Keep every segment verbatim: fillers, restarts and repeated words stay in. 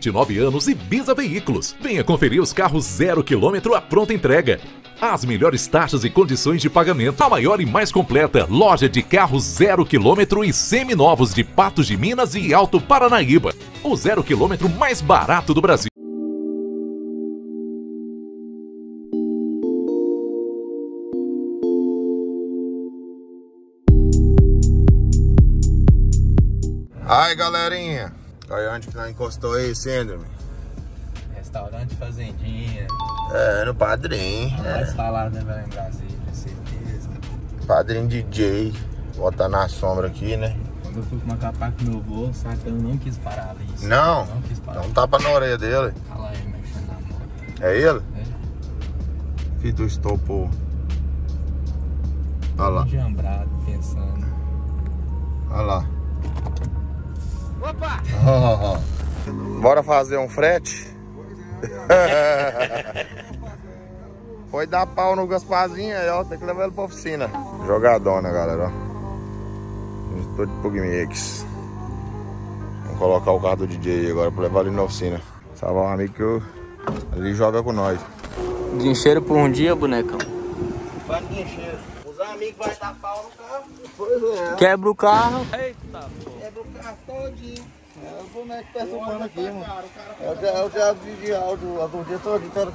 vinte e nove anos e Bisa Veículos. Venha conferir os carros zero quilômetro à pronta entrega. As melhores taxas e condições de pagamento. A maior e mais completa loja de carros zero quilômetro e seminovos de Patos de Minas e Alto Paranaíba. O zero quilômetro mais barato do Brasil. Aí, galerinha, olha onde que nós encostou aí, Síndrome. Restaurante Fazendinha. É, no Padrinho. É. Mais falado, né, velho, em Brasília, com certeza. Padrinho D J. Botar na sombra aqui, né? Quando eu fui com uma capa com meu vô, sabe, eu não quis parar ali. Não? Não quis parar. Dá um tapa na orelha dele. Olha lá ele mexendo na moto. É ele? É. Filho do estopor. Olha lá. Jambrado, pensando. Olha lá. Opa! Oh, oh. Bora fazer um frete? Foi dar pau no Gasparzinho aí, ó. Tem que levar ele pra oficina. Jogadona, galera, ó. Estou de Pugmix. Vamos colocar o carro do D J aí agora pra levar ele na oficina. Salvar um amigo que eu... ele joga com nós. Guincheiro por um dia, bonecão. Faz guincheiro. Os amigos vão dar pau no carro. Pois é. Quebra o carro. Eita, pô. Quebra o carro todinho. É o boneco perturbando aqui, mano. É o teatro de áudio, o dia todo, cara.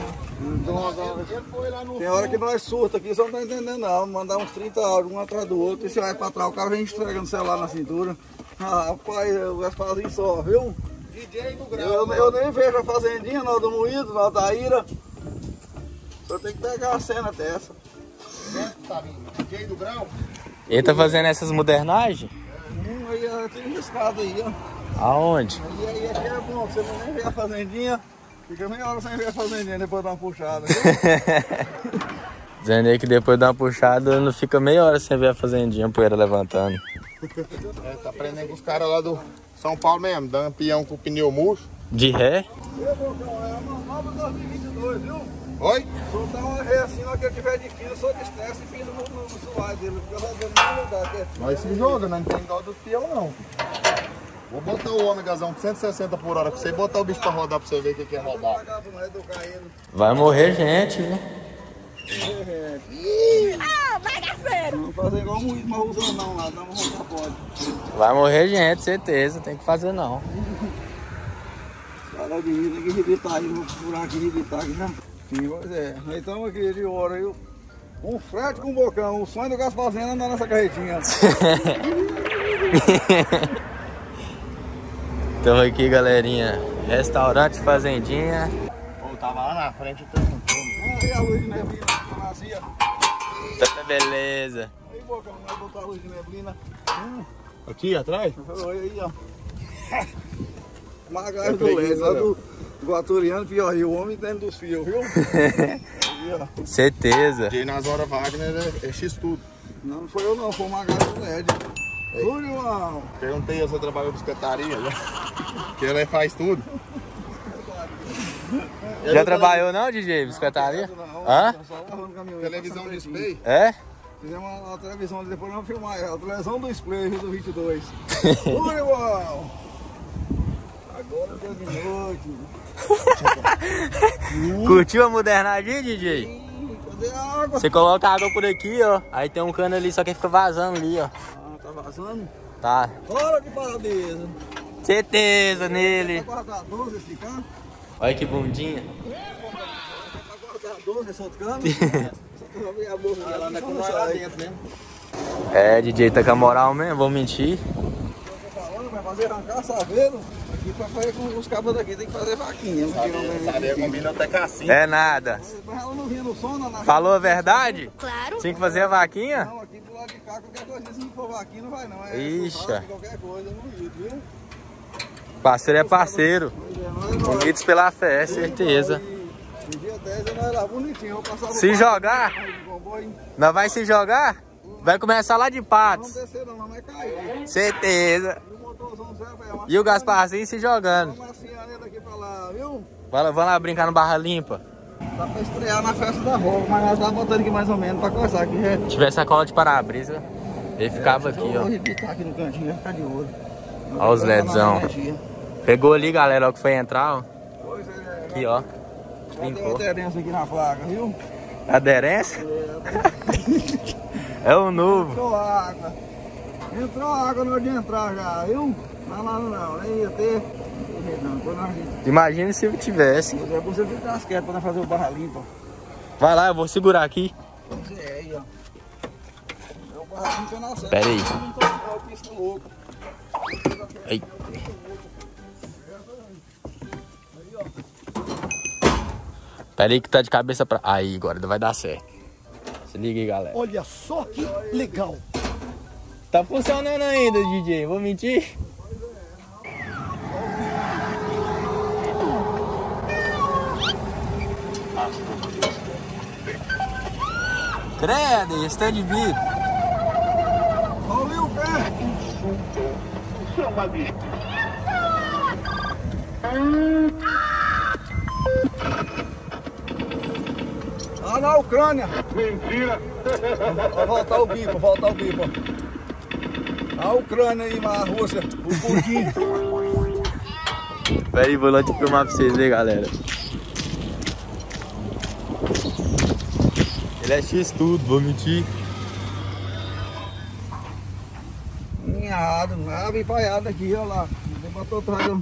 Tem hora que nós surta aqui, só não tá entendendo não. Mandar uns trinta áudios, um atrás do outro, e você vai pra trás, o cara vem esfregando o celular na cintura. Ah, rapaz, o Gasparzinho só, viu? D J do Grau. Eu, eu nem vejo a Fazendinha, não, do Moído, não, da Ira. Só tem que pegar a cena dessa. D J do Grau? Ele tá fazendo essas modernagens? Hum, aí tem riscado aí, ó. Aonde? E aí aqui é bom, você não nem vê a Fazendinha, fica meia hora sem ver a Fazendinha depois de uma puxada. Dizendo aí que depois de uma puxada não fica meia hora sem ver a Fazendinha, a poeira levantando. É, tá aprendendo com os caras lá do São Paulo mesmo, dando peão com o pneu murcho. De ré? Eu vou é uma nova dois mil e vinte e dois, viu? Oi? Soltar uma ré assim, na hora que eu tiver de quilo, só de estresse e pisa no, no, no suar dele, porque eu vou no lugar aqui. Mas se joga, não tem dó do peão não. Vou botar o ômegazão de cento e sessenta por hora pra você botar o bicho pra rodar pra você ver o que, que é rodar. Vai morrer gente, viu? Ah, bagaceiro! Não fazer igual o Maruzão não lá, não vamos pode. Vai morrer gente, certeza, tem que fazer não. Cara de rir, tem que rebitar aí, vou furar aqui, rebitar aqui, né? Sim, pois é. Nós estamos aqui de hora aí. Um frete com um bocão, o sonho do Gasparzinho andar nessa carretinha. Estamos aqui, galerinha. Restaurante Fazendinha. Pô, tava lá na frente o tempo todo. Ah, e a luz de neblina que nascia. Tá beleza. Aí, bocão, vai botar a luz de neblina. Hum. Aqui atrás? Olha aí, ó. Magalhães do Leste, lá do Guaturiano, pior, e o homem dentro dos fios, viu? Aí, ó. Certeza. E nas horas Wagner é, é X tudo. Não, não foi eu não, foi o Magalhães do Leste. Tudo, irmão. Perguntei se você trabalha com biscoitaria, né? Que ele faz tudo. Já trabalhou não, D J? Biscoitaria? Hã? Televisão display? É? Fizemos uma, uma televisão, depois vamos filmar ela. A televisão do display do vinte e dois. Tudo, irmão. Agora deu de noite. Curtiu a modernagem, D J? Sim, cadê a água? Você coloca a água por aqui, ó. Aí tem um cano ali, só que fica vazando ali, ó. Ah, tá vazando? Tá. Hora de paradeza. Certeza nele. Vai guardar doze esse cano? Olha que bundinha. Vai guardar doze esse outro cano? Só que a boca dela anda com nós lá dentro mesmo. É, D J tá com a moral mesmo, vou mentir. Vai fazer arrancar saveiro. Aqui pra fazer com os cabos daqui tem que fazer vaquinha. Saveiro combina até cassinha. É nada. Mas ela não vinha no som, na Falou a verdade? Claro. Tinha que fazer a vaquinha? Não, aqui do lado de cá, qualquer coisa, se não for vaquinha, não vai não. É Ixi. qualquer coisa, não ir, viu? Parceiro é parceiro. Nós, Unidos pela fé, certeza. no dia dez eu nós lá bonitinho, vou passar Se jogar, nós vai se jogar? Vai começar lá de Não Patos. descer não, não vai cair. Certeza. E o motorzão zero, velho. E o Gasparzinho se jogando. Vamos maciar ele daqui pra lá, viu? Vai lá, vamos lá brincar no Barra Limpa. Dá pra estrear na festa da Rova, mas nós tá botando aqui mais ou menos pra coçar aqui. Já... Se tivesse sacola de para-brisa, ele ficava aqui, Eu vou ó. rebitar aqui no cantinho, vai ficar de ouro. Olha os LEDzão. Pegou ali, galera, ó, que foi entrar, ó. Pois é. Aqui, ó. Limpou. Tem aderência aqui na placa, viu? Aderência? É o novo. Entrou água. Entrou água na hora de entrar já, viu? Não, não, não, nem ia ter. Não, imagina se eu tivesse. É bom você ficar as quietas pra fazer o barra limpa. Vai lá, eu vou segurar aqui. Você é aí, ó. É o barra limpa na certa. Pera aí. Aí. Pera aí que tá de cabeça pra... Aí, agora vai dar certo. Se liga aí, galera. Olha só que legal. Tá funcionando ainda, D J. Vou mentir? Credo, esse tá de vidro. Olha o pé. Ah, na Ucrânia. Mentira. Vai voltar o bico, vai voltar o bico. A Ucrânia aí, a Rússia, o Putin. Pera aí, vou lá te filmar pra vocês aí, galera. Ele é X tudo, vou mentir. Minhado, ave empaiada aqui, ó lá. Botou tragando.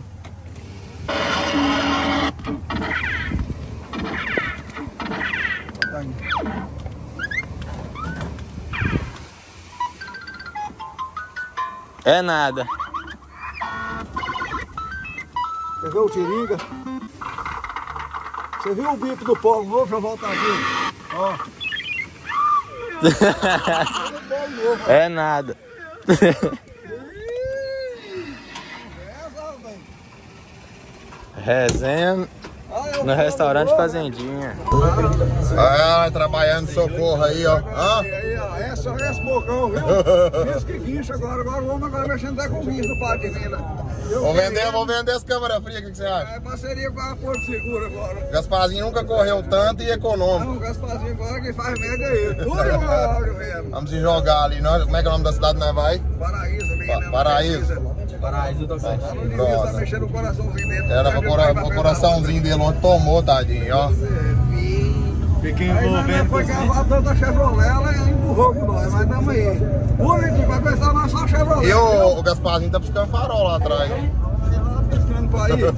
É nada. Você viu o tiringa? Você viu o bico do polo novo? Deixa eu voltar aqui. Ó. É nada. Resenha no restaurante Fazendinha. Ah, trabalhando de socorro aí, ó. Ah? Aí, ó. É só esse bocão, viu? Isso que guincha agora. Agora o homem agora mexendo até com guincho no par de venda. Vou vender, vou vender as câmeras frias, o que você acha? É parceria com a Porto Seguro agora. Gasparzinho nunca correu tanto e econômico. Não, o Gasparzinho agora que faz média aí. Tudo igual áudio mesmo. Vamos se jogar ali. Nós, como é que é o nome da cidade, nós vai? Paraíso, bem, né? Paraíso. Paraíso do Tá mexendo o coraçãozinho dele. Era o coraçãozinho dele ontem tomou, tadinho, ó. Fiquei envolvendo. Foi gravar tanta Chevrolet, ela empurrou com nós, mas tamo aí. Bonitinho, vai pensar mais só Chevrolet. E o, o Gasparzinho tá buscando farol lá atrás. Buscando pra aí.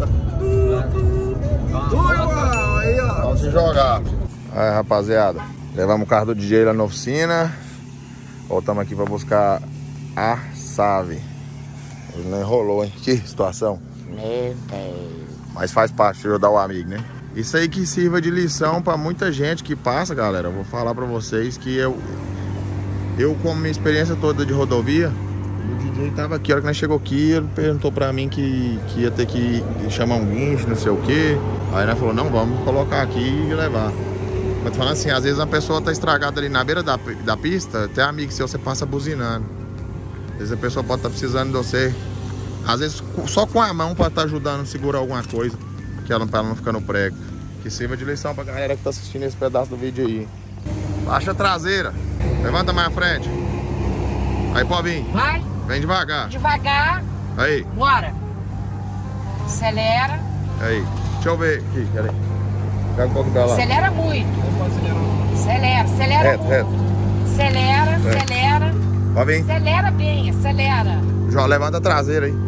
Tudo igual, aí ó. Vamos se jogar. Aí, rapaziada, levamos o carro do D J lá na oficina. Voltamos aqui pra buscar a Save. Ele não enrolou, hein? Que situação. Meu Deus. Mas faz parte de ajudar o amigo, né? Isso aí que sirva de lição pra muita gente que passa, galera. Eu vou falar pra vocês que eu, eu com minha experiência toda de rodovia, o D J tava aqui, a hora que nós chegou aqui, ele perguntou pra mim que, que ia ter que chamar um guincho, não sei o que. Aí nós falou, não, vamos colocar aqui e levar. Mas tô falando assim, às vezes a pessoa tá estragada ali na beira da, da pista, até amigo seu, você passa buzinando. Às vezes a pessoa pode estar precisando de você, às vezes só com a mão para estar ajudando a segurar alguma coisa, que ela, pra ela não ficar no prego. Que sirva de lição pra galera que tá assistindo esse pedaço do vídeo aí. Baixa a traseira, levanta mais a frente. Aí, Pobinho. Vai. Vem devagar. Devagar. Aí. Bora. Acelera. Aí. Deixa eu ver aqui, peraí. Pega um pouco pra lá. Acelera muito. Acelera, acelera Reto, muito. reto. Acelera, É. acelera. Pobinho. Acelera bem, acelera. Já levanta a traseira aí.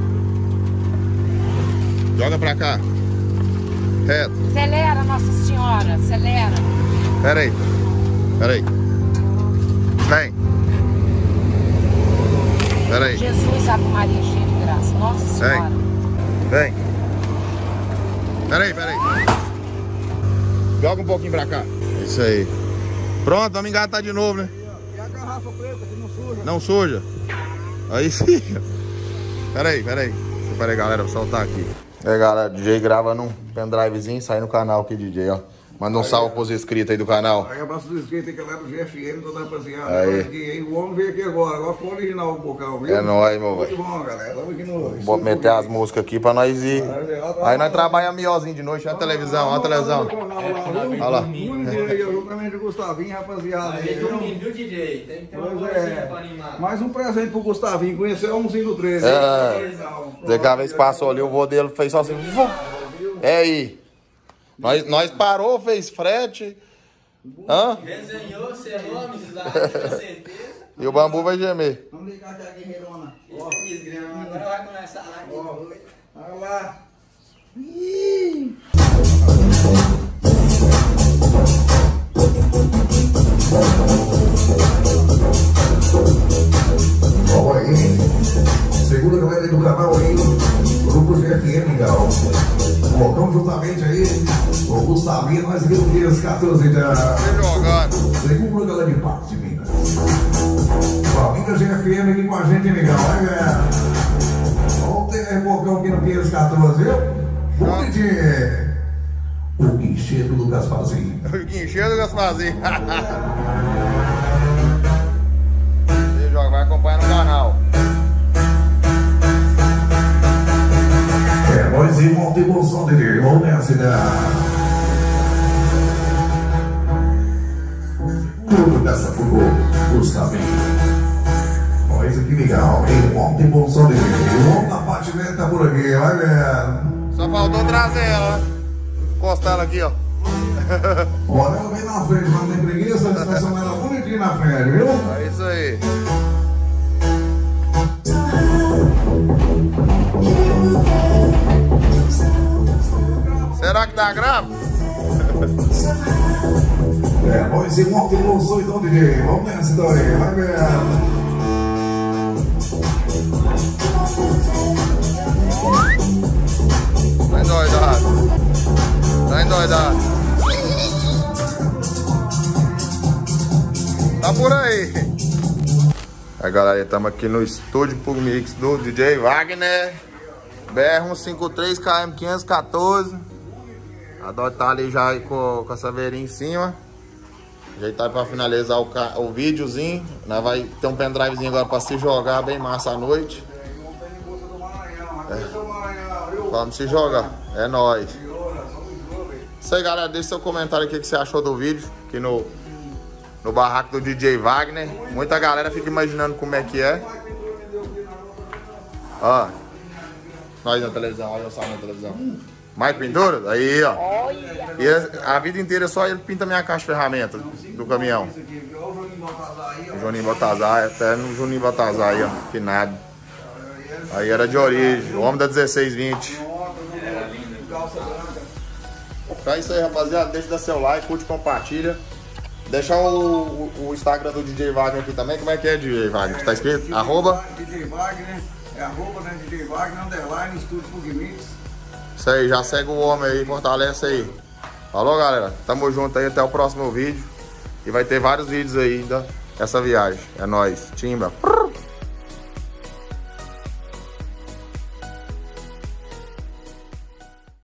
Joga pra cá. Reto. Acelera, Nossa Senhora, acelera. Pera aí. Pera aí. Vem. Pera aí. Jesus, Ave Maria, cheia de graça. Nossa Senhora. Vem. Pera aí, pera aí. Joga um pouquinho pra cá. Isso aí. Pronto, vamos engatar de novo, né? E a garrafa preta que não suja? Não suja. Aí sim. Pera aí, pera aí. Pera aí, galera, vou soltar aqui. É, galera, D J grava num pendrivezinho, sai no canal aqui, D J, ó. Manda um salve pros inscritos aí do canal. Aí abraço dos inscritos aí que é lá do G F M, toda a rapaziada. Aí. Aí. O homem veio aqui agora, agora ficou original o bocão, viu? É nóis, meu Muito velho. bom, galera. Vamos aqui no... Vou meter as músicas aqui pra nós ir. Aí nós trabalhamos miozinho de noite, olha a televisão, olha a televisão. Olha lá. Muito dia aí, eu também do Gustavinho, rapaziada. Aí, viu, viu, D J? Tem que ter uma Pois coisinha é. pra animar. Mais um presente pro Gustavinho, conheceu o umzinho do treze. É. Você que a vez passou ali, o vô dele fez só assim. É aí. Nós, nós parou, fez frete. Hã? Desenhou seu nome, com certeza. E o bambu vai gemer. Vamos ligar aqui a guerreirona. Ó, Agora vai começar lá. ó, olha lá. Ih. Olha aí, segura a galera aí do canal aí, Grupo G F M, legal. Colocamos juntamente aí o Gustavinho, nós aqui no dia quatorze da segunda galera de Patos de Minas. Família G F M aqui com a gente, legal, né, galera? Ontem é Bocão aqui no Pinheiros quatorze, viu? Bom dia. O guincheiro do Gasparzinho. O guincheiro do Gasparzinho. Você joga, vai acompanhar no canal. É, nós e volta e bom som dele. Vamos nessa, né? Tudo dessa pro Gustavinho. Nós aqui legal, hein? Volta e bom som dele. Vamos na patineta tá por aqui, vai ver. Só faltou trazer ela, né? Encostar ela aqui, ó. Olha, ela vem na frente, não tem preguiça, a estacionar ela bonitinha na frente, viu? É isso aí. Será que dá grave? É, nós e volta e bom som então, D J. Vamos nessa então aí, vai ver. Tá endoidado. Tá endoidado. Tá por aí. Aí, galera, estamos aqui no estúdio Pug Mix do D J Wagner. B R cento e cinquenta e três K M quinhentos e quatorze. A Dó tá ali já aí com, com a saveirinha em cima. Ajeitar pra finalizar o, o videozinho. Nós vai ter um pendrivezinho agora pra se jogar bem massa à noite. É. Vamos se jogar. É nóis. Isso aí, galera. Deixa seu comentário aqui o que você achou do vídeo. Aqui no, no barraco do D J Wagner. Muita galera fica imaginando como é que é. Ó. Nós na televisão. Olha o sal na televisão. Mais pintura? Aí, ó. E a vida inteira só ele pinta minha caixa de ferramentas do caminhão. O Juninho Baltazar. Até no Juninho Baltazar aí, ó. Finado. Aí era de origem. O homem da dezesseis vinte. Então é isso aí, rapaziada. Deixa dar seu like, curte, compartilha. Deixa o, o, o Instagram do D J Wagner aqui também. Como é que é, D J Wagner? Tá escrito? Arroba? D J Wagner. É arroba, né? D J Wagner, underline, estúdio Pug Mix. Isso aí, já segue o homem aí, fortalece aí. Falou, galera? Tamo junto aí, até o próximo vídeo. E vai ter vários vídeos aí ainda dessa viagem. É nóis. Timba.